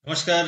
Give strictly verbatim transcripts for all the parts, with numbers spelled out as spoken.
নমস্কার,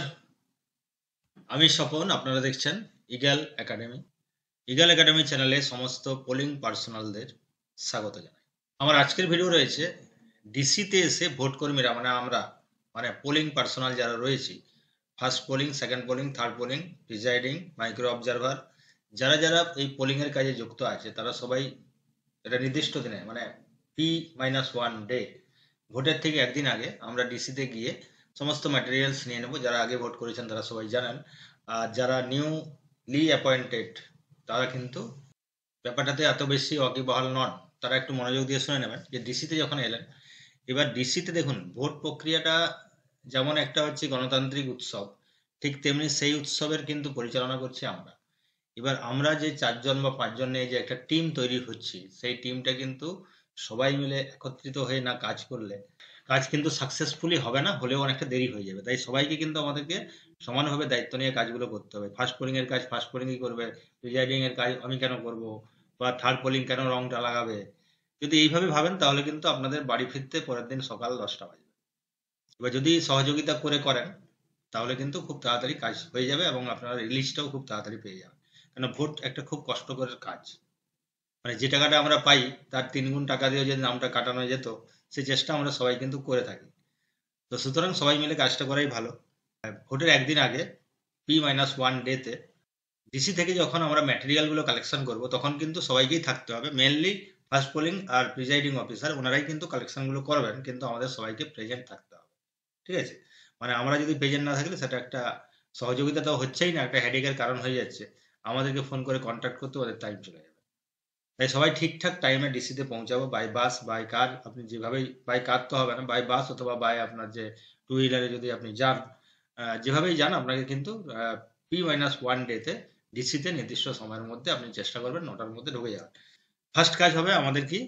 আমি স্বপন। আপনারা দেখছেন ইগল একাডেমি। ইগল একাডেমি চ্যানেলে সমস্ত পোলিং পার্সোনালদের স্বাগত জানাই। আমার আজকের ভিডিও রয়েছে ডিসিতে এসে ভোট কর্মীরা মানে আমরা মানে পোলিং পার্সোনাল যারা রয়েছি, first polling, second polling, third polling, presiding, micro observer, যারা যারা এই পোলিং এর কাজে যুক্ত আছে তারা সবাই এটা নির্দিষ্ট দিনে মানে পি মাইনাস ওয়ান ডে ভোটের ঠিক একদিন আগে আমরা ডিসিতে গিয়ে সমস্ত ম্যাটেরিয়ালস নিয়ে নেব। যারা আগে ভোট করেছেন তারা সবাই জানেন, আর যারা নিউলি অ্যাপয়েন্টেড তারা কিন্তু ব্যাপারটাতে এত বেশি ওয়াকিবহাল নন। তারা একটু মনোযোগ দিয়ে শুনে নেবেন যে ডিসিতে যখন এলেন, এবার ডিসিতে দেখুন ভোট প্রক্রিয়াটা যেমন একটা হচ্ছে গণতান্ত্রিক উৎসব, ঠিক তেমনি সেই উৎসবের কিন্তু পরিচালনা করছি আমরা। এবার আমরা যে চারজন বা পাঁচজন নিয়ে যে একটা টিম তৈরি হচ্ছি, সেই টিমটা কিন্তু সবাই মিলে একত্রিত হয়ে না কাজ করলে কাজ কিন্তু সাকসেসফুলি হবে না, হলেও অনেকটা দেরি হয়ে যাবে। তাই সবাইকে কিন্তু আমাদেরকে সমানভাবে দায়িত্ব নিয়ে কাজগুলো করতে হবে। ফার্স্ট পোলিং এর কাজ ফার্স্ট পোলিংই করবে, প্রিজাইডিং এর কাজ আমি কেন করব, বা থার্ড পোলিং কেন রংটা লাগাবে। যদি এইভাবে ভাবেন তাহলে কিন্তু আপনাদের বাড়ি ফিরতে পরের দিন সকাল দশটা বাজবে। এবার যদি সহযোগিতা করে করেন তাহলে কিন্তু খুব তাড়াতাড়ি কাজ হয়ে যাবে এবং আপনারা রিলিজটাও খুব তাড়াতাড়ি পেয়ে যাবেন। কেন ভোট একটা খুব কষ্টকর কাজ, মানে যে টাকাটা আমরা পাই তার তিন গুণ টাকা দিয়ে যদি নামটা কাটানো যেত, সে চেষ্টা আমরা সবাই কিন্তু করে থাকি। তো সুতরাং সবাই মিলে কাজটা করাই ভালো। ভোটের একদিন আগে পি মাইনাস ওয়ান ডেতে ডিসি থেকে যখন আমরা ম্যাটেরিয়াল গুলো কালেকশন করব তখন কিন্তু সবাইকেই থাকতে হবে। মেনলি ফার্স্ট পোলিং আর প্রিজাইডিং অফিসার ওনারাই কিন্তু কালেকশন গুলো করবেন, কিন্তু আমাদের সবাইকে প্রেজেন্ট থাকতে হবে। ঠিক আছে? মানে আমরা যদি প্রেজেন্ট না থাকলে সেটা একটা সহযোগিতা তো হচ্ছেই না, একটা হেডেকের কারণ হয়ে যাচ্ছে। আমাদেরকে ফোন করে কন্ট্যাক্ট করতে ওদের টাইম চলে যাবে। তাই সবাই ঠিকঠাক টাইমে ডিসিতে পৌঁছাবো, বাই বাস বাই কার, আপনি যেভাবেই, বাই কার তো হবে না, বাই বাস অথবা বাই আপনার যে টু হুইলারে যদি আপনি যান, আহ, যেভাবেই যান আপনাকে কিন্তু পি মাইনাস ওয়ান ডেতে ডিসিতে নির্দিষ্ট সময়ের মধ্যে আপনি চেষ্টা করবেন নটার মধ্যে ঢুকে যাওয়ার। ফার্স্ট কাজ হবে আমাদের কি,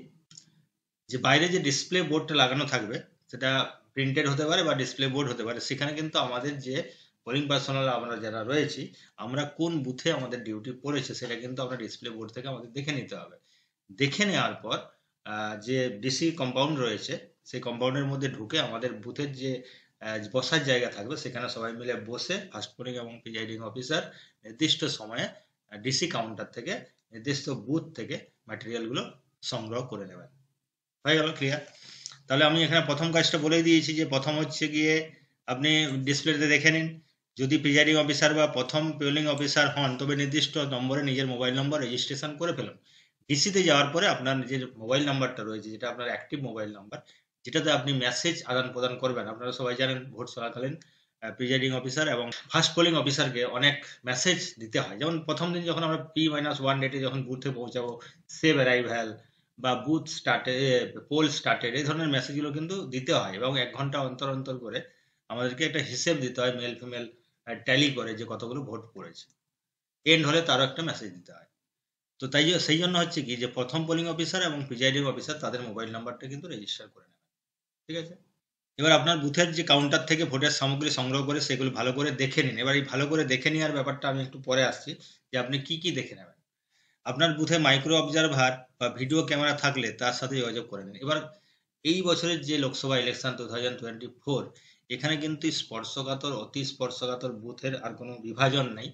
যে বাইরে যে ডিসপ্লে বোর্ডটা লাগানো থাকবে, সেটা প্রিন্টেড হতে পারে বা ডিসপ্লে বোর্ড হতে পারে, সেখানে কিন্তু আমাদের যে পোলিং পার্সোনাল আমরা যারা রয়েছি, আমরা কোন বুথে আমাদের ডিউটি পড়েছে সেটা কিন্তু আমরা ডিসপ্লে বোর্ড থেকে আমাদের দেখে নিতে হবে। দেখে নেওয়ার পর আহ, যে ডিসি কম্পাউন্ড রয়েছে, সেই কম্পাউন্ডের মধ্যে ঢুকে আমাদের বুথের যে আহ, বসার জায়গা থাকবে সেখানে সবাই মিলে বসে ফার্স্ট পোলিং এবং প্রিজাইডিং অফিসার নির্দিষ্ট সময়ে ডিসি কাউন্টার থেকে নির্দিষ্ট বুথ থেকে ম্যাটেরিয়ালগুলো সংগ্রহ করে নেবেন। হয়ে গেল ক্লিয়ার? তাহলে আমি এখানে প্রথম কাজটা বলেই দিয়েছি যে প্রথম হচ্ছে গিয়ে আপনি ডিসপ্লেতে দেখে নিন। যদি প্রিজাইডিং অফিসার বা প্রথম পোলিং অফিসার হন তবে নির্দিষ্ট নম্বরে নিজের মোবাইল নম্বর রেজিস্ট্রেশন করে ফেলুন। ডিসিতে যাওয়ার পরে আপনার নিজের মোবাইল নাম্বারটা রয়েছে, যেটা আপনার অ্যাক্টিভ মোবাইল নাম্বার, যেটাতে আপনি মেসেজ আদান প্রদান করবেন। আপনারা সবাই জানেন ভোট চলাকালীন প্রিজাইডিং অফিসার এবং ফার্স্ট পোলিং অফিসারকে অনেক মেসেজ দিতে হয়। যেমন প্রথম দিন যখন আমরা পি মাইনাস ওয়ান ডেটে যখন বুথে পৌঁছাবো, সেভ অ্যারাইভ্যাল বা বুথ স্টার্টে, পোল স্টার্টেড, এই ধরনের মেসেজগুলো কিন্তু দিতে হয় এবং এক ঘন্টা অন্তর অন্তর করে আমাদেরকে একটা হিসেব দিতে হয়, মেল ফিমেল ট্যালি করে যে কতগুলো ভোট পড়েছে। এন্ড হলে তারও একটা মেসেজ দিতে হয়। তো তাই জ- সেই জন্য হচ্ছে কি যে প্রথম পোলিং অফিসার এবং প্রিজাইডিং অফিসার তাদের মোবাইল নাম্বারটা কিন্তু রেজিস্টার করে নেবেন। ঠিক আছে? এবার আপনার বুথের যে কাউন্টার থেকে ভোটের সামগ্রী সংগ্রহ করে সেগুলো ভালো করে দেখে নিন। এবার এই ভালো করে দেখে নেওয়ার ব্যাপারটা আমি একটু পরে আসছি, যে আপনি কি কি দেখে নেবেন। আপনার বুথে মাইক্রো অবজারভার বা ভিডিও ক্যামেরা থাকলে তার সাথে যোগাযোগ করে নিন। এবার এই বছরের যে Lok Sabha election two thousand twenty four, এখানে কিন্তু স্পর্শকাতর অতি স্পর্শকাতর বুথের আর কোনো বিভাজন নেই।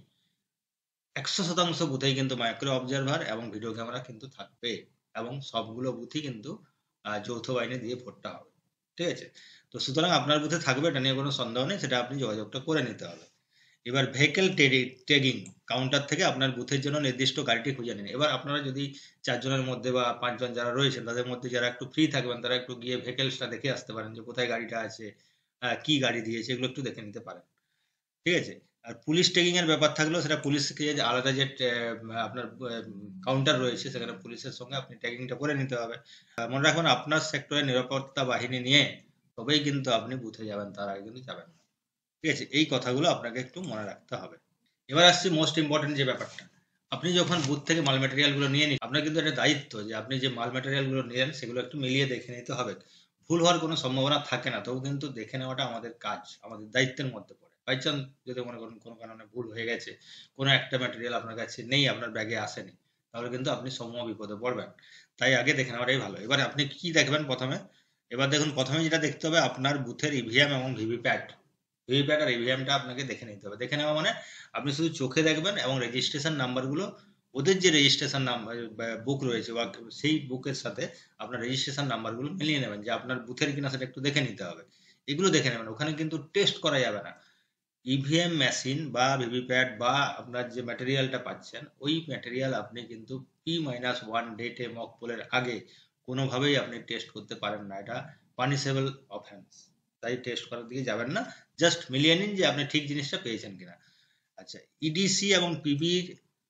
একশো শতাংশ বুথেই কিন্তু মাইক্রো অবজারভার এবং ভিডিও ক্যামেরা কিন্তু থাকবে, এবং সবগুলো বুথই কিন্তু আহ, যৌথ বাহিনী দিয়ে ভোটটা হবে। ঠিক আছে? তো সুতরাং আপনার বুথে থাকবে, এটা নিয়ে কোনো সন্দেহ নেই, সেটা আপনি যোগাযোগটা করে নিতে হবে। এবার ভেহিকেল ট্যাগিং কাউন্টার থেকে আপনার বুথের জন্য নির্দিষ্ট গাড়িটি খুঁজে নিন। এবার আপনারা যদি চারজনের মধ্যে বা পাঁচজন যারা রয়েছেন তাদের মধ্যে যারা একটু ফ্রি থাকবেন তারা একটু গিয়ে ভেহিকেলসটা দেখে আসতে পারেন, যে কোথায় গাড়িটা আছে, আহ, কি গাড়ি দিয়েছে, এগুলো একটু দেখে নিতে পারেন। ঠিক আছে? আর পুলিশ ট্যাগিং এর ব্যাপার থাকলেও সেটা পুলিশকে যে আলাদা যে ট্যা- আপনার কাউন্টার রয়েছে সেখানে পুলিশের সঙ্গে আপনি ট্যাগিংটা করে নিতে হবে। আর মনে রাখবেন আপনার সেক্টরে নিরাপত্তা বাহিনী নিয়ে তবেই কিন্তু আপনি বুথে যাবেন, তার আগে কিন্তু যাবেন না। ঠিক আছে? এই কথাগুলো আপনাকে একটু মনে রাখতে হবে। এবার আসছি মোস্ট ইম্পর্টেন্ট যে ব্যাপারটা, আপনি যখন বুথ থেকে মাল ম্যাটেরিয়াল গুলো নিয়ে নিন, আপনার কিন্তু একটা দায়িত্ব যে আপনি যে মাল ম্যাটেরিয়াল গুলো নিলেন সেগুলো একটু মিলিয়ে দেখে নিতে হবে। ভুল হওয়ার কোনো সম্ভাবনা থাকে না, তবু কিন্তু দেখে নেওয়াটা আমাদের কাজ, আমাদের দায়িত্বের মধ্যে পড়ে। বাই চান্স যদি মনে করেন কোনো কারণে ভুল হয়ে গেছে, কোনো একটা ম্যাটেরিয়াল আপনার কাছে নেই, আপনার ব্যাগে আসেনি, তাহলে কিন্তু আপনি সমূহ বিপদে পড়বেন। তাই আগে দেখে নেওয়াটাই ভালো। এবার আপনি কি দেখবেন প্রথমে? এবার দেখুন প্রথমে যেটা দেখতে হবে আপনার বুথের ইভিএম এবং ভিভিপ্যাট। ভিভিপ্যাট আর ইভিএমটা আপনাকে দেখে নিতে হবে। দেখে নেওয়া মানে আপনি শুধু চোখে দেখবেন এবং রেজিস্ট্রেশন নাম্বারগুলো, ওদের যে রেজিস্ট্রেশন নাম্বার বুক রয়েছে বা সেই বুকের সাথে আপনার রেজিস্ট্রেশন নাম্বারগুলো মিলিয়ে নেবেন, যে আপনার বুথের কিনা সেটা একটু দেখে নিতে হবে। এগুলো দেখে নেবেন। ওখানে কিন্তু টেস্ট করা যাবে না। ইভিএম মেশিন বা ভিভিপ্যাট বা আপনার যে ম্যাটেরিয়ালটা পাচ্ছেন, ওই ম্যাটেরিয়াল আপনি কিন্তু পি মাইনাস ওয়ান ডেটে মক পোলের আগে কোনোভাবেই আপনি টেস্ট করতে পারেন না। এটা পানিশেবল অফেন্স। তাই টেস্ট করার দিকে যাবেন না। জাস্ট মিলিয়ে নিন যে আপনি ঠিক জিনিসটা পেয়েছেন কিনা। আচ্ছা, ইডিসি এবং পিবির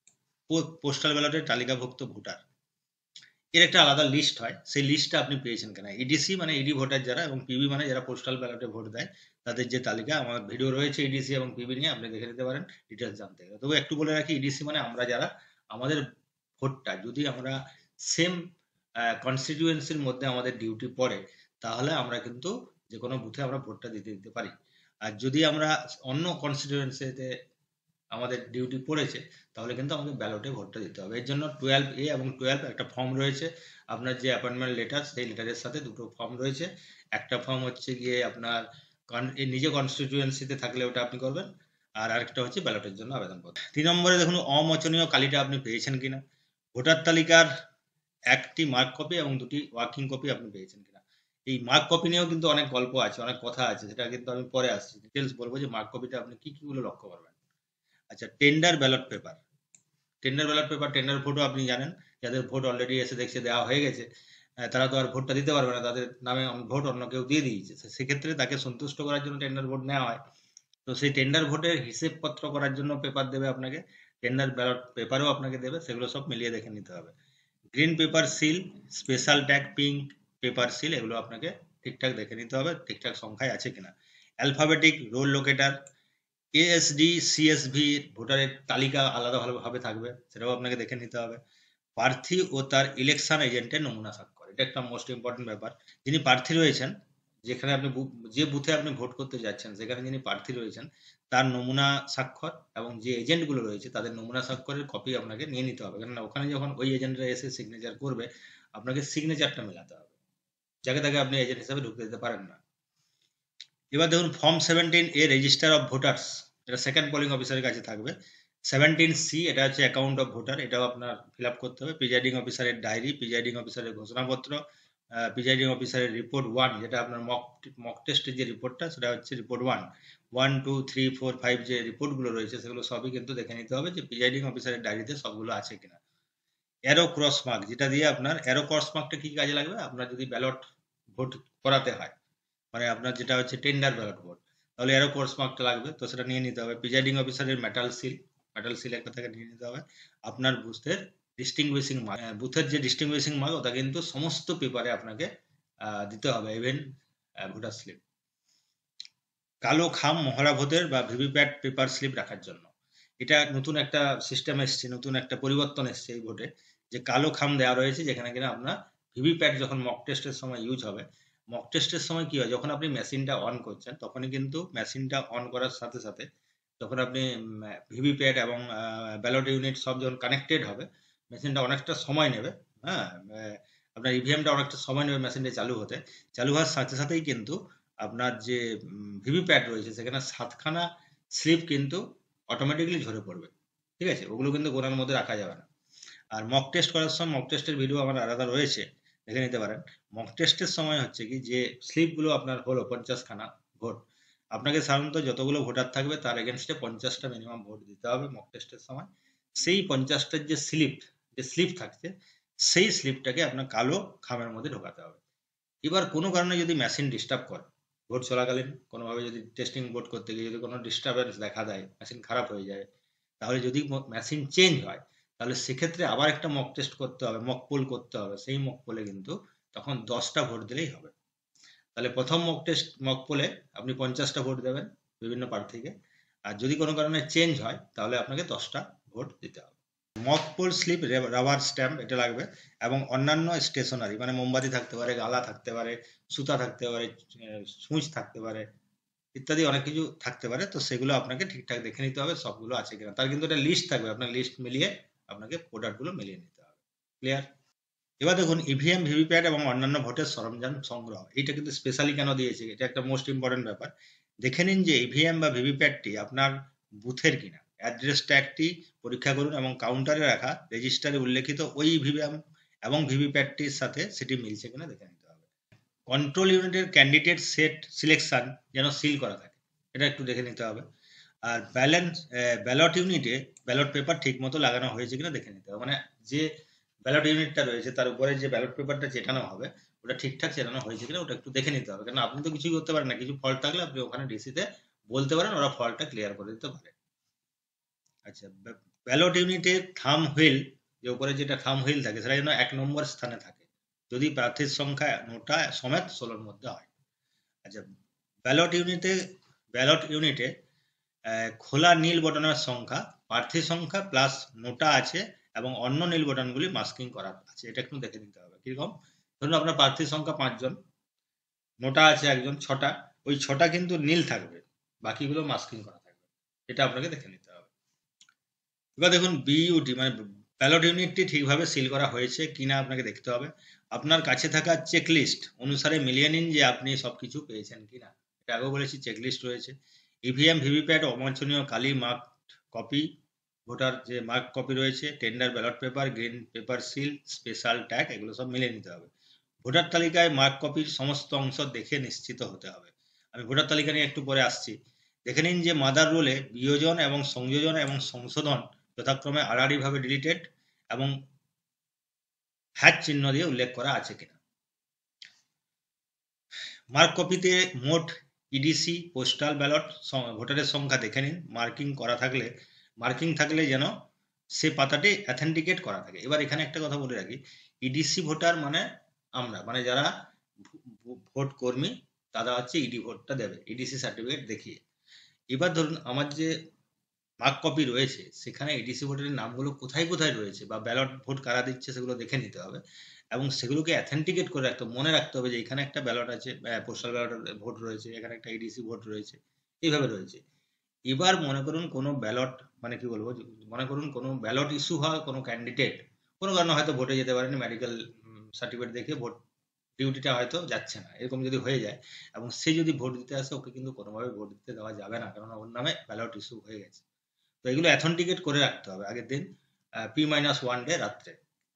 পোস্টাল ব্যালটের তালিকাভুক্ত ভোটার, এর একটা আলাদা লিস্ট হয়, সেই লিস্টটা আপনি পেয়েছেন কিনা। ইডিসি মানে ইডি ভোটার যারা, এবং পিবি মানে যারা পোস্টাল ব্যালটে ভোট দেয়, তাদের যে তালিকা, আমার ভিডিও রয়েছে ইডিসি এবং পিবি নিয়ে, আপনি দেখে নিতে পারেন ডিটেলস জানতে গেলে। তবে একটু বলে রাখি, ইডিসি মানে আমরা যারা, আমাদের ভোটটা যদি আমরা সেম কনস্টিটিউয়েন্সির মধ্যে আমাদের ডিউটি পড়ে, তাহলে আমরা কিন্তু যে কোনো বুথে আমরা ভোটটা দিতে দিতে পারি। আর যদি আমরা অন্য কনস্টিটিউয়েন্সিতে আমাদের ডিউটি পড়েছে, তাহলে কিন্তু আমাদের ব্যালটে ভোটটা দিতে হবে। এর জন্য টুয়েলভ এ এবং টুয়েলভ একটা ফর্ম রয়েছে। আপনার যে অ্যাপয়েন্টমেন্ট লেটার, সেই লেটারের সাথে দুটো ফর্ম রয়েছে। একটা ফর্ম হচ্ছে গিয়ে আপনার নিজে কনস্টিটিউয়েন্সিতে থাকলে ওটা আপনি করবেন, আর আরেকটা হচ্ছে ব্যালটের জন্য আবেদনপত্র। তিন নম্বরে দেখুন, অমোচনীয় কালিটা আপনি পেয়েছেন কিনা। ভোটার তালিকার একটি মার্ক কপি এবং দুটি ওয়ার্কিং কপি আপনি পেয়েছেন কিনা। এই মার্ক কপি নিয়েও কিন্তু অনেক গল্প আছে, অনেক কথা আছে, সেটা কিন্তু আমি পরে আসছি, ডিটেলস বলবো যে মার্ক কপিটা আপনি কি কি গুলো লক্ষ্য করবেন। আচ্ছা, tender ballot paper. Tender ballot paper, tender ভোটও আপনি জানেন, যাদের ভোট অলরেডি এসে দেখছে দেওয়া হয়ে গেছে, তারা তো আর ভোটটা দিতে পারবে না, তাদের নামে ভোট অন্য কেউ দিয়ে দিয়েছে, সেক্ষেত্রে তাকে সন্তুষ্ট করার জন্য টেন্ডার ভোট নেওয়া হয়। তো সেই টেন্ডার ভোটের হিসেবপত্র করার জন্য পেপার দেবে আপনাকে, টেন্ডার ব্যালট পেপারও আপনাকে দেবে, সেগুলো সব মিলিয়ে দেখে নিতে হবে। Green paper seal, special tag, pink paper seal, এগুলো আপনাকে ঠিকঠাক দেখে নিতে হবে, ঠিকঠাক সংখ্যায় আছে কিনা। Alphabetic roll locator, ASD CSV ভোটারের তালিকা আলাদাভাবে থাকবে, সেটাও আপনাকে দেখে নিতে হবে। প্রার্থী ও তার ইলেকশন এজেন্টের নমুনা স্বাক্ষর, এটা একটা মোস্ট ইম্পর্টেন্ট ব্যাপার। যিনি প্রার্থী রয়েছেন, যেখানে আপনি যে বুথে আপনি ভোট করতে যাচ্ছেন, সেখানে যিনি প্রার্থী রয়েছেন তার নমুনা স্বাক্ষর, এবং যে এজেন্টগুলো রয়েছে তাদের নমুনা স্বাক্ষরের কপি আপনাকে নিয়ে নিতে হবে, কেননা ওখানে যখন ওই এজেন্টরা এসে সিগনেচার করবে, আপনাকে সিগনেচারটা মেলাতে হবে, যাকে তাকে আপনি এজেন্ট হিসাবে ঢুকতে দিতে পারেন না। এবার দেখুন, form seventeen A register of voters, এটা সেকেন্ড পোলিং অফিসারের কাছে থাকবে। সেভেন্টিন সি, এটা হচ্ছে অ্যাকাউন্ট অফ ভোটার, এটাও আপনার ফিল আপ করতে হবে। প্রিজাইডিং অফিসারের ডায়েরি, প্রিজাইডিং অফিসারের ঘোষণাপত্র, প্রিজাইডিং অফিসারের রিপোর্ট ওয়ান, যেটা আপনার মক মক টেস্টের যে রিপোর্টটা, সেটা হচ্ছে report one. One two three four five যে রিপোর্টগুলো রয়েছে, সেগুলো সবই কিন্তু দেখে নিতে হবে যে প্রিজাইডিং অফিসারের ডায়েরিতে সবগুলো আছে কিনা। অ্যারো ক্রস মার্ক, যেটা দিয়ে আপনার অ্যারো ক্রস মার্কটা কি কাজে লাগবে, আপনার যদি ব্যালট ভোট করাতে হয়, মানে আপনার যেটা হচ্ছে টেন্ডার ব্যালট ভোট, তাহলে এরও কোর্স মার্কটা লাগবে, তো সেটা নিয়ে নিতে হবে। প্রিজাইডিং অফিসারের মেটাল সিল, মেটাল সিল একটা থেকে নিয়ে নিতে হবে। আপনার বুথের ডিস্টিংগুইশিং মার্ক, বুথের যে ডিস্টিংগুইশিং মার্ক, ওটা কিন্তু সমস্ত পেপারে আপনাকে দিতে হবে, ইভেন ভোটার স্লিপ। কালো খাম মহড়া ভোটের বা ভিভিপ্যাট পেপার স্লিপ রাখার জন্য, এটা নতুন একটা সিস্টেম এসছে, নতুন একটা পরিবর্তন এসছে এই ভোটে, যে কালো খাম দেওয়া রয়েছে, যেখানে কিনা আপনার ভিভিপ্যাট যখন মক টেস্টের সময় ইউজ হবে, মক টেস্টের সময় কি হয়, যখন আপনি মেশিনটা অন করছেন, তখনই কিন্তু মেশিনটা অন করার সাথে সাথে যখন আপনি ভিভিপ্যাট এবং ব্যালট ইউনিট সব যখন কানেক্টেড হবে, মেশিনটা অনেকটা সময় নেবে। হ্যাঁ, আপনার ইভিএমটা অনেকটা সময় নেবে মেশিনটা চালু হতে, চালু হওয়ার সাথে সাথেই কিন্তু আপনার যে ভিভিপ্যাট রয়েছে, সেখানে সাতখানা স্লিপ কিন্তু অটোমেটিক্যালি ঝরে পড়বে। ঠিক আছে, ওগুলো কিন্তু গোনার মধ্যে রাখা যাবে না। আর মক টেস্ট করার সময় মক টেস্টের ভিডিও আমার আলাদা রয়েছে, দেখে নিতে পারেন। মক টেস্টের সময় হচ্ছে কি, যে স্লিপগুলো আপনার হলো পঞ্চাশখানা ভোট, আপনাকে সাধারণত যতগুলো ভোটার থাকবে তার এগেনস্টে পঞ্চাশটা মিনিমাম ভোট দিতে হবে মক টেস্টের সময়। সেই পঞ্চাশটার যে স্লিপ, যে স্লিপ থাকছে, সেই স্লিপটাকে আপনার কালো খামের মধ্যে ঢোকাতে হবে। এবার কোনো কারণে যদি মেশিন ডিস্টার্ব করে, ভোট চলাকালীন কোনোভাবে যদি টেস্টিং ভোট করতে গিয়ে যদি কোনো ডিস্টারবেন্স দেখা দেয়, মেশিন খারাপ হয়ে যায়, তাহলে যদি মেশিন চেঞ্জ হয়, তাহলে সেক্ষেত্রে আবার একটা মক টেস্ট করতে হবে, মক পোল করতে হবে। সেই মক পোলে কিন্তু তখন দশটা ভোট দিলেই হবে। তাহলে প্রথম মক টেস্ট মক পোলে আপনি পঞ্চাশটা ভোট দেবেন বিভিন্ন প্রার্থীকে, আর যদি কোনো কারণে চেঞ্জ হয়, তাহলে আপনাকে দশটা ভোট দিতে হবে। Mock poll slip, rubber stamp, এটা লাগবে, এবং অন্যান্য স্টেশনারি, মানে মোমবাতি থাকতে পারে, গালা থাকতে পারে, সুতা থাকতে পারে, সুইচ থাকতে পারে, ইত্যাদি অনেক কিছু থাকতে পারে। তো সেগুলো আপনাকে ঠিকঠাক দেখে নিতে হবে সবগুলো আছে কিনা। তার কিন্তু একটা লিস্ট থাকবে, আপনার লিস্ট মিলিয়ে আপনাকে প্রোডাক্টগুলো মিলিয়ে নিতে হবে। ক্লিয়ার? এবার দেখুন, ইভিএম, ভিভিপ্যাট এবং অন্যান্য ভোটের সরঞ্জাম সংগ্রহ, এইটা কিন্তু স্পেশালি কেন দিয়েছে, এটা একটা মোস্ট ইম্পর্টেন্ট ব্যাপার, দেখে নিন যে ইভিএম বা ভিভিপ্যাটটি আপনার বুথের কিনা। অ্যাড্রেস ট্যাগটি পরীক্ষা করুন এবং কাউন্টারে রাখা রেজিস্টারে উল্লেখিত ওই ইভিএম এবং ভিভিপ্যাটটির সাথে সেটি মিলছে কিনা দেখে নিতে হবে। কন্ট্রোল ইউনিটের ক্যান্ডিডেট সেট সিলেকশন যেন সিল করা থাকে, এটা একটু দেখে নিতে হবে। আর ব্যালেন্স ব্যালট ইউনিটে ব্যালট পেপার ঠিক মতো লাগানো হয়েছে কিনা দেখে নিতে হবে। মানে যে ব্যালট ইউনিটটা রয়েছে তার উপরে যে ব্যালট পেপারটা চেটানো হবে ওটা ঠিকঠাক চেটানো হয়েছে কিনা ওটা একটু দেখে নিতে হবে, কারণ আপনি তো কিছুই করতে পারেন না। কিছু ফল্ট থাকলে আপনি ওখানে ডিসিতে বলতে পারেন, ওরা ফল্টটা ক্লিয়ার করে দিতে পারে। আচ্ছা, ব্যালট ইউনিটে থাম হুইল, যে উপরে যেটা থাম হুইল থাকে সেটা যেন এক নম্বর স্থানে থাকে যদি প্রার্থীর সংখ্যা নোটা সমেত ষোলোর মধ্যে হয়। আচ্ছা, ব্যালট ইউনিটে ব্যালট ইউনিটে খোলা নীল বটনের সংখ্যা প্রার্থী সংখ্যা প্লাস নোটা আছে এবং অন্য নীল বটনগুলি মাস্কিং করা আছে, এটা একটু দেখে নিতে হবে। কিরকম? ধরুন আপনার প্রার্থীর সংখ্যা পাঁচজন, নোটা আছে একজন, ছটা, ওই ছটা কিন্তু নীল থাকবে, বাকিগুলো মাস্কিং করা থাকবে, এটা আপনাকে দেখে নিতে হবে। এবার দেখুন বিইউটি মানে ব্যালট ইউনিটটি ঠিকভাবে সিল করা হয়েছে কিনা আপনাকে দেখতে হবে। আপনার কাছে থাকা চেকলিস্ট অনুসারে মিলিয়ে নিন যে আপনি সবকিছু পেয়েছেন কিনা। এটা আগেও বলেছি, চেকলিস্ট রয়েছে। ইভিএম ভিভিপ্যাট অবাঞ্ছনীয় কালি মার্ক কপি, ভোটার যে মার্ক কপি রয়েছে, tender ballot paper, green paper seal, special tag, এগুলো সব মিলিয়ে নিতে হবে। ভোটার তালিকায় মার্ক কপির সমস্ত অংশ দেখে নিশ্চিত হতে হবে। আমি ভোটার তালিকা নিয়ে একটু পরে আসছি। দেখে নিন যে মাদার রোলে বিয়োজন এবং সংযোজন এবং সংশোধন যথাক্রমে আড়াআড়িভাবে ডিলিটেড এবং হ্যাচ চিহ্ন দিয়ে উল্লেখ করা আছে কিনা। মার্ক কপিতে মোট ইডিসি, পোস্টাল ব্যালট, ভোটারের সংখ্যা দেখে নিন। মার্কিং করা থাকলে মার্কিং থাকলে যেন সে পাতাটি অ্যাথেন্টিকেট করা থাকে। এবার এখানে একটা কথা বলে রাখি, ইডিসি ভোটার মানে আমরা, মানে যারা ভোট কর্মী তারা হচ্ছে ইডি ভোটটা দেবে, ইডিসি সার্টিফিকেট দেখিয়ে। এবার ধরুন আমার যে মার্ক কপি রয়েছে সেখানে ইডিসি ভোটারের নামগুলো কোথায় কোথায় রয়েছে বা ব্যালট ভোট কারা দিচ্ছে সেগুলো দেখে নিতে হবে এবং সেগুলোকে অ্যাথেন্টিকেট করে রাখতে হবে, মনে রাখতে হবে যে এখানে একটা ব্যালট আছে, পোস্টাল ব্যালট ভোট রয়েছে, এখানে একটা ইডিসি ভোট রয়েছে, এইভাবে রয়েছে। এবার মনে করুন কোনো ব্যালট মানে কি বলবো, মনে করুন কোনো ব্যালট ইস্যু হয়, কোনো ক্যান্ডিডেট কোনো কারণে হয়তো ভোটে যেতে পারেনি, মেডিকেল সার্টিফিকেট দেখে ভোট ডিউটিটা হয়তো যাচ্ছে না, এরকম যদি হয়ে যায় এবং সে যদি ভোট দিতে আসে ওকে কিন্তু কোনোভাবে ভোট দিতে দেওয়া যাবে না, কারণ ওর নামে ব্যালট ইস্যু হয়ে গেছে। তো এগুলো অ্যাথেন্টিকেট করে রাখতে হবে আগের দিন পি মাইনাস ওয়ান ডে রাত্রে।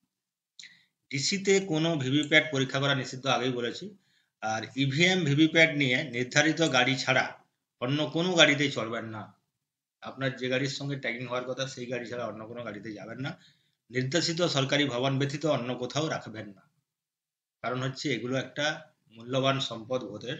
ডিসিতে কোনো ভিভিপ্যাট পরীক্ষা করা নিষিদ্ধ, আগেই বলেছি। আর ইভিএম ভিভিপ্যাট নিয়ে নির্ধারিত গাড়ি ছাড়া অন্য কোনো গাড়িতেই চলবেন না। আপনার যে গাড়ির সঙ্গে ট্যাগিং হওয়ার কথা সেই গাড়ি ছাড়া অন্য কোনো গাড়িতে যাবেন না। নির্দেশিত সরকারি ভবন ব্যতীত অন্য কোথাও রাখবেন না, কারণ হচ্ছে এগুলো একটা মূল্যবান সম্পদ ভোটের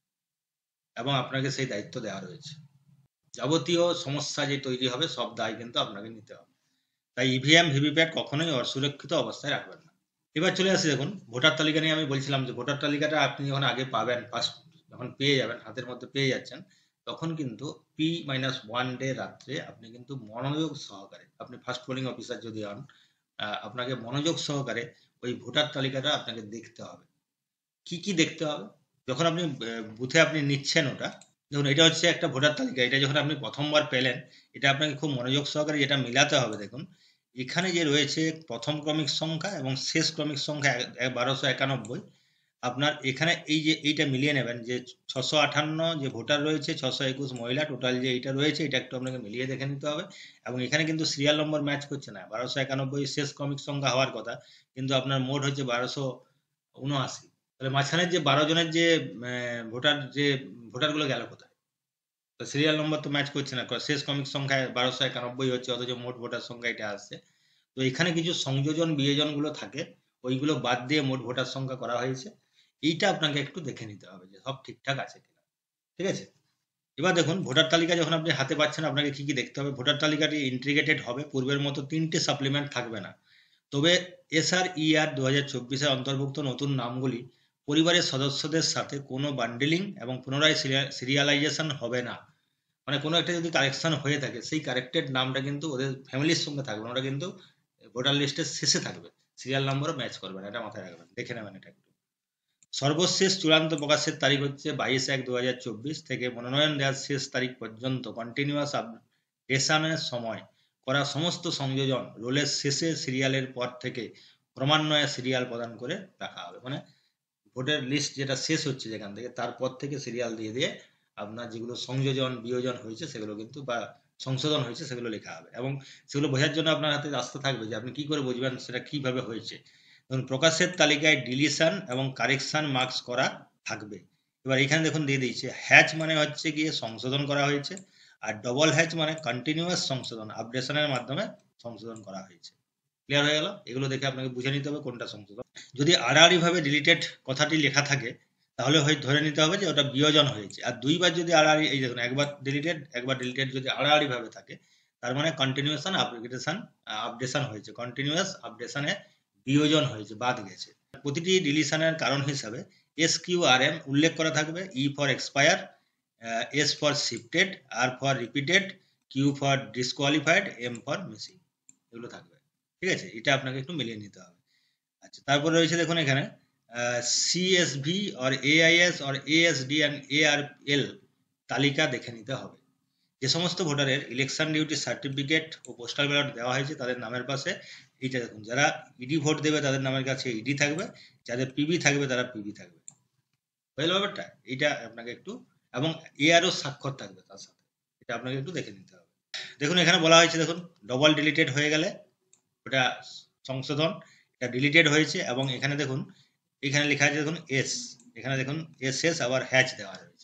এবং আপনাকে সেই দায়িত্ব দেওয়া রয়েছে। যাবতীয় সমস্যা যে তৈরি হবে সব দায় কিন্তু আপনাকে নিতে হবে। তাই ইভিএম ভিভিপ্যাট কখনোই অসুরক্ষিত অবস্থায় রাখবেন না। এবার চলে আসি, দেখুন ভোটার তালিকা নিয়ে আমি বলছিলাম যে ভোটার তালিকাটা আপনি যখন আগে পাবেন, ফার্স্ট যখন পেয়ে যাবেন, হাতের মধ্যে পেয়ে যাচ্ছেন, তখন কিন্তু পি মাইনাস ওয়ান ডে রাত্রে আপনি কিন্তু মনোযোগ সহকারে, আপনি ফার্স্ট পোলিং অফিসার যদি হন, আপনাকে মনোযোগ সহকারে ওই ভোটার তালিকাটা আপনাকে দেখতে হবে। কি কি দেখতে হবে? যখন আপনি বুথে আপনি নিচ্ছেন ওটা, দেখুন এটা হচ্ছে একটা ভোটার তালিকা, এটা যখন আপনি প্রথমবার পেলেন এটা আপনাকে খুব মনোযোগ সহকারে যেটা মিলাতে হবে। দেখুন এখানে যে রয়েছে প্রথম ক্রমিক সংখ্যা এবং শেষ ক্রমিক সংখ্যা বারোশো একানব্বই, আপনার এখানে এই যে এইটা মিলিয়ে নেবেন যে ছশো আটান্ন যে ভোটার রয়েছে, ছশো একুশ মহিলা, টোটাল যে এইটা রয়েছে এটা একটু আপনাকে মিলিয়ে দেখে নিতে হবে। এবং এখানে কিন্তু সিরিয়াল নম্বর ম্যাচ করছে না, বারোশো একানব্বই শেষ ক্রমিক সংখ্যা হওয়ার কথা কিন্তু আপনার মোট হচ্ছে বারোশো উনআশি। তাহলে মাঝখানের যে বারো জনের যে ভোটার যে ভোটারগুলো গেল কোথায়? তো সিরিয়াল নম্বর তো ম্যাচ করছে না, শেষ ক্রমিক সংখ্যায় বারোশো একানব্বই হচ্ছে অথচ মোট ভোটার সংখ্যা এটা আসছে। তো এখানে কিছু সংযোজন বিয়োজন গুলো থাকে, ওইগুলো বাদ দিয়ে মোট ভোটার সংখ্যা করা হয়েছে। এইটা আপনাকে একটু দেখে নিতে হবে যে সব ঠিকঠাক আছে কিনা। ঠিক আছে, এবার দেখুন ভোটার তালিকা যখন আপনি হাতে পাচ্ছেন আপনাকে কি কি দেখতে হবে। ভোটার তালিকাটি ইন্টিগ্রেটেড হবে, পূর্বের মতো তিনটে সাপ্লিমেন্ট থাকবে না, তবে এসআর ইআর দু হাজার চব্বিশের অন্তর্ভুক্ত নতুন নামগুলি পরিবারের সদস্যদের সাথে কোনো বান্ডেলিং এবং পুনরায় সিরিয়ালাইজেশন হবে না। মানে কোনো একটা যদি কারেকশন হয়ে থাকে সেই কারেক্টেড নামটা কিন্তু ওদের ফ্যামিলির সঙ্গে থাকবে না, ওটা কিন্তু ভোটার লিস্টের শেষে থাকবে, সিরিয়াল নম্বরও ম্যাচ করবে না, এটা মাথায় রাখবেন, দেখে নেবেন এটা একটু। সর্বশেষ চূড়ান্ত প্রকাশের তারিখ হচ্ছে বাইশ এক দু হাজার চব্বিশ থেকে মনোনয়ন দেওয়ার শেষ তারিখ পর্যন্ত কন্টিনিউয়াস আপডেশনের সময় করা সমস্ত সংযোজন রোলের শেষে সিরিয়ালের পর থেকে ক্রমান্বয়ে সিরিয়াল প্রদান করে রাখা হবে। মানে ভোটের লিস্ট যেটা শেষ হচ্ছে যেখান থেকে তারপর থেকে সিরিয়াল দিয়ে দিয়ে আপনার যেগুলো সংযোজন বিয়োজন হয়েছে সেগুলো কিন্তু বা সংশোধন হয়েছে সেগুলো লেখা হবে, এবং সেগুলো বোঝার জন্য আপনার হাতে রাস্তা থাকবে যে আপনি কি করে বুঝবেন সেটা কিভাবে হয়েছে। ধরুন প্রকাশের তালিকায় ডিলিশন এবং কারেকশন মার্কস করা থাকবে। এবার এখানে দেখুন দিয়ে দিয়েছে হ্যাচ মানে হচ্ছে গিয়ে সংশোধন করা হয়েছে, আর ডবল হ্যাচ মানে কন্টিনিউয়াস সংশোধন, আপডেশনের মাধ্যমে সংশোধন করা হয়েছে। ক্লিয়ার হয়ে গেল? এগুলো দেখে আপনাকে বুঝে নিতে হবে কোনটা সংশোধন। যদি আড়াআড়ি ভাবে ডিলিটেড কথাটি লেখা থাকে তাহলে হয় ধরে নিতে হবে যে ওটা বিয়োজন হয়েছে, আর দুইবার যদি আড়াআড়ি, এই দেখুন একবার ডিলিটেড একবার ডিলিটেড যদি আড়াআড়ি ভাবে থাকে তার মানে কন্টিনিউয়েশন আপডেশন আপডেশন হয়েছে, কন্টিনিউয়াস আপডেশনে বিয়োজন হয়েছে, বাদ গেছে। প্রতিটি ডিলিশনের কারণ হিসাবে এস কিউ আর এম উল্লেখ করা থাকবে। E for expire, S for shifted, R for repeated, Q for disqualified, M for missing, এগুলো থাকবে। ঠিক আছে, এটা আপনাকে একটু মিলিয়ে নিতে হবে। আচ্ছা, তারপরে রয়েছে দেখুন এখানে সিএসভি আর এআইএস আর এএসডি অ্যান্ড এআরএল তালিকা দেখে নিতে হবে। যে সমস্ত ভোটারের ইলেকশন ডিউটি সার্টিফিকেট ও পোস্টাল ব্যালট দেওয়া হয়েছে তাদের নামের পাশে এইটা দেখুন, যারা ইডি ভোট দেবে তাদের নামের কাছে ইডি থাকবে, যাদের পিবি থাকবে তারা পিবি থাকবে। বুঝলো ব্যাপারটা? এইটা আপনাকে একটু, এবং এআরও স্বাক্ষর থাকবে তার সাথে, এটা আপনাকে একটু দেখে নিতে হবে। দেখুন এখানে বলা হয়েছে, দেখুন ডবল ডিলিটেড হয়ে গেলে ওটা সংশোধন, এটা ডিলিটেড হয়েছে, এবং এখানে দেখুন এখানে লেখা আছে দেখুন এস, এখানে দেখুন এস এস আবার হ্যাচ দেওয়া রয়েছে।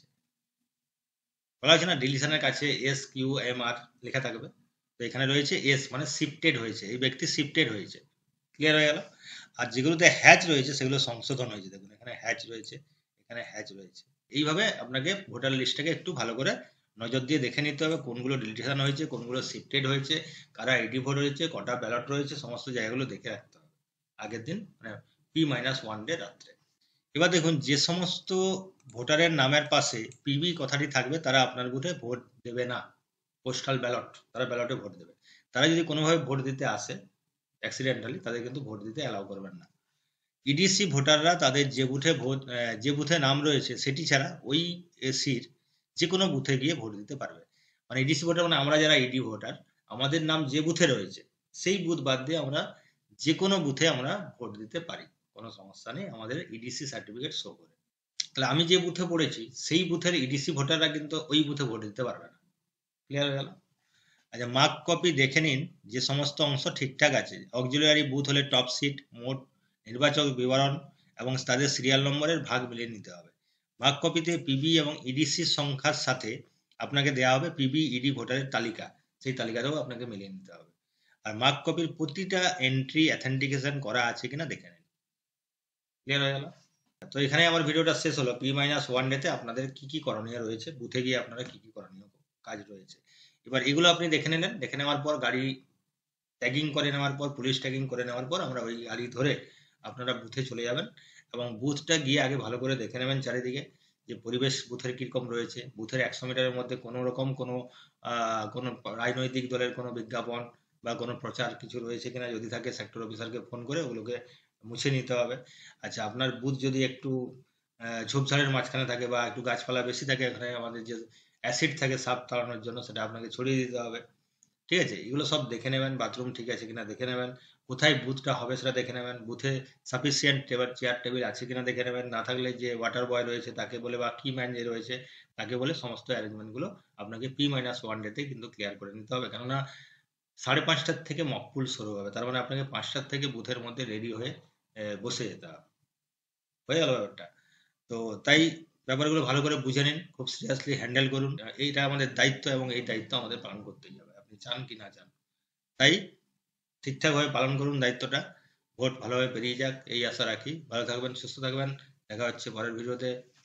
বলা হয়েছে না ডিলিশনের কাছে এস কিউ এম আর লেখা থাকবে, তো এখানে রয়েছে এস মানে শিফটেড হয়েছে, এই ব্যক্তি শিফটেড হয়েছে। ক্লিয়ার হয়ে গেল? আর যেগুলোতে হ্যাচ রয়েছে সেগুলো সংশোধন হয়েছে, দেখুন এখানে হ্যাচ রয়েছে, এখানে হ্যাচ রয়েছে। এইভাবে আপনাকে ভোটার লিস্টটাকে একটু ভালো করে নজর দিয়ে দেখে নিতে হবে কোনগুলো ডিলিটেশন হয়েছে, কোনগুলো শিফটেড হয়েছে, কারা আইডি ভোট হয়েছে, কটা ব্যালট রয়েছে, সমস্ত জায়গাগুলো দেখে রাখতে হবে আগের দিন, মানে পি মাইনাস ওয়ান ডে রাত্রে। এবার দেখুন যে সমস্ত ভোটারের নামের পাশে পিবি কথাটি থাকবে তারা আপনার বুথে ভোট দেবে না, পোস্টাল ব্যালট, তারা ব্যালটে ভোট দেবে। তারা যদি কোনোভাবে ভোট দিতে আসে অ্যাক্সিডেন্টালি, তাদের কিন্তু ভোট দিতে অ্যালাউ করবেন না। ইডিসি ভোটাররা তাদের যে বুথে ভোট যে বুথে নাম রয়েছে সেটি ছাড়া ওই এসির যে কোনো বুথে গিয়ে ভোট দিতে পারবে। মানে ইডিসি ভোটার মানে আমরা যারা ইডি ভোটার, আমাদের নাম যে বুথে রয়েছে সেই বুথ বাদ দিয়ে আমরা যে কোনো বুথে আমরা ভোট দিতে পারি, কোনো সমস্যা নেই, আমাদের ইডিসি সার্টিফিকেট শো করে। তাহলে আমি যে বুথে পড়েছি সেই বুথের ইডিসি ভোটাররা কিন্তু ওই বুথে ভোট দিতে পারবে না। ক্লিয়ার হয়ে গেল? আচ্ছা, মার্ক কপি দেখে নিন যে সমস্ত অংশ ঠিকঠাক আছে। অক্সিলিয়ারি বুথ হলে টপ সিট, মোট নির্বাচক বিবরণ এবং তাদের সিরিয়াল নম্বরের ভাগ মিলিয়ে নিতে হবে। মার্ক কপিতে পিবি এবং ইডিসির সংখ্যার সাথে আপনাকে দেওয়া হবে পিবি ইডি ভোটারের তালিকা, সেই তালিকাটাও আপনাকে মিলিয়ে নিতে হবে। আর মার্ক কপির প্রতিটা এন্ট্রি অথেন্টিকেশন করা আছে কিনা দেখে নিন। ক্লিয়ার হয়ে গেল? তো এখানে আমার ভিডিওটা শেষ হলো। পি মাইনাস ওয়ান ডেতে আপনাদের কি কি করণীয় রয়েছে, বুথে গিয়ে আপনারা কি কি করণীয় কাজ রয়েছে, এবার এগুলো আপনি দেখে নিলেন। দেখে নেওয়ার পর গাড়ি ট্যাগিং করে নেওয়ার পর, পুলিশ ট্যাগিং করে নেওয়ার পর আমরা ওই গাড়ি ধরে আপনারা বুথে চলে যাবেন, এবং বুথটা গিয়ে আগে ভালো করে দেখে নেবেন চারিদিকে যে পরিবেশ বুথের কিরকম রয়েছে, বুথের একশো মিটারের মধ্যে কোনো রকম কোনো কোনো রাজনৈতিক দলের কোনো বিজ্ঞাপন বা কোনো প্রচার কিছু রয়েছে কিনা, যদি থাকে সেক্টর অফিসারকে ফোন করে ওগুলোকে মুছে নিতে হবে। আচ্ছা, আপনার বুথ যদি একটু ঝোপঝাড়ের মাঝখানে থাকে বা একটু গাছপালা বেশি থাকে, এখানে আমাদের যে অ্যাসিড থাকে সাপ তাড়ানোর জন্য, সেটা আপনাকে ছড়িয়ে দিতে হবে। ঠিক আছে, এগুলো সব দেখে নেবেন, বাথরুম ঠিক আছে কিনা দেখে নেবেন, কোথায় বুথটা হবে সেটা দেখে নেবেন, বুথে সাফিসিয়েন্ট টেবিল চেয়ার টেবিল আছে কিনা দেখে নেবেন, না থাকলে যে ওয়াটার বয় রয়েছে তাকে বলে বা কি ম্যান যে রয়েছে তাকে বলে সমস্ত অ্যারেঞ্জমেন্টগুলো আপনাকে পি মাইনাস ওয়ান ডেতে কিন্তু ক্লিয়ার করে নিতে হবে। কেননা সাড়ে পাঁচটার থেকে মকপুল শুরু হবে, তার মানে আপনাকে পাঁচটার থেকে বুথের মধ্যে রেডি হয়ে বসে যেতে হবে। হয়ে গেল ব্যাপারটা? তো তাই ব্যাপারগুলো ভালো করে বুঝে নিন, খুব সিরিয়াসলি হ্যান্ডেল করুন, এইটা আমাদের দায়িত্ব এবং এই দায়িত্ব আমাদের পালন করতেই হবে, আপনি চান কি না চান। তাই ঠিকঠাকভাবে পালন করুন দায়িত্বটা, ভোট ভালোভাবে পেরিয়ে যাক এই আশা রাখি। ভালো থাকবেন, সুস্থ থাকবেন, দেখা হচ্ছে পরের ভিডিওতে।